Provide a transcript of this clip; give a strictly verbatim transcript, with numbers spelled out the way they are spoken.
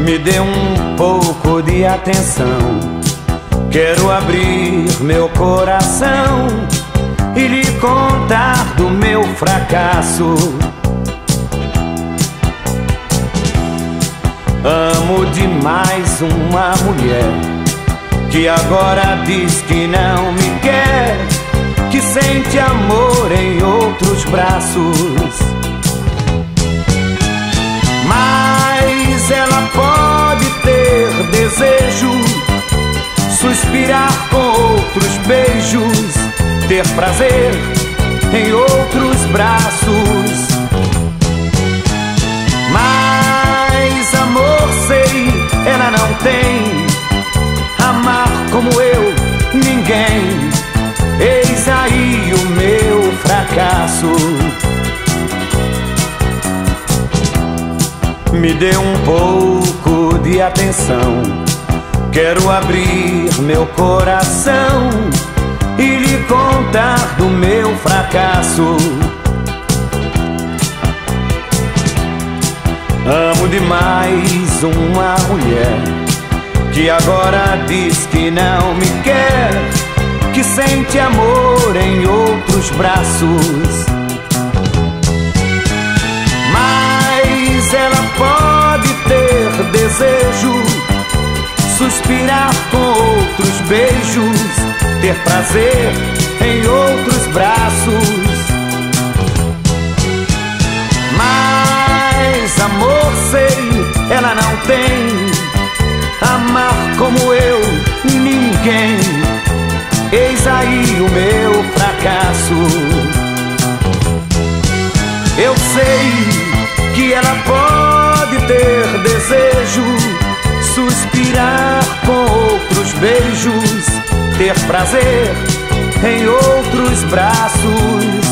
Me dê um pouco de atenção. Quero abrir meu coração e lhe contar do meu fracasso. Amo demais uma mulher que agora diz que não me quer, que sente amor em outros braços. Mas ela pode ter desejo, suspirar com outros beijos, ter prazer em outros braços. Mas amor, sei, ela não tem. Amar como eu, ninguém. Eis aí o meu fracasso. Me dê um pouco de atenção. Quero abrir meu coração e lhe contar do meu fracasso. Amo demais uma mulher que agora diz que não me quer, que sente amor em outros braços. Mas ela pode ter desejo, suspirar com outros beijos, ter prazer em outros braços. Mas amor, sei, ela não tem. Amar como eu, ninguém. Eis aí o meu fracasso. Eu sei que ela pode ter desejo, suspirar com outros beijos, ter prazer em outros braços.